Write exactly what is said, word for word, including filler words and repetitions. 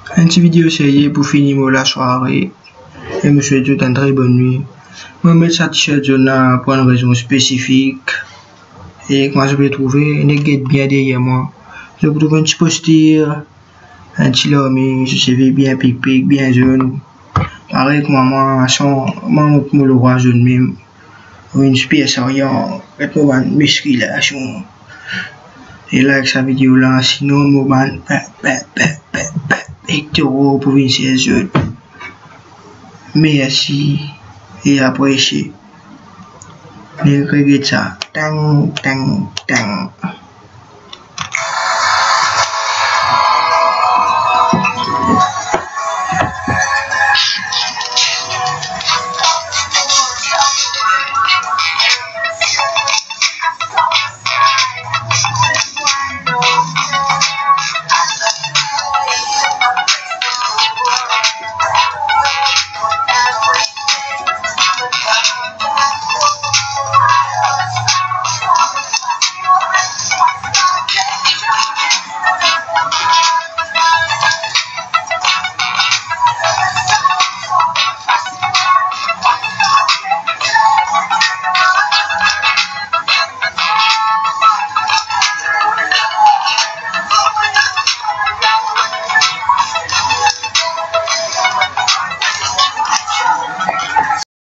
Un petit vidéo série pour finir la soirée. Et je vous souhaite une très bonne nuit. Je vais mettre ça t-shirt là pour une raison spécifique. Et comment je vais trouver une guette bien derrière moi. Je vais trouver un petit poster, un petit lormi, je sais bien pic-pic, bien jaune. Pareil que maman, son maman pour le roi jaune même. Une pièce rien, avec une musculation. Et like sa vidéo là, sinon, moi, Hectoro pour une saison. Merci et apprécié. Ne regrette ça. Tang, tang, tang.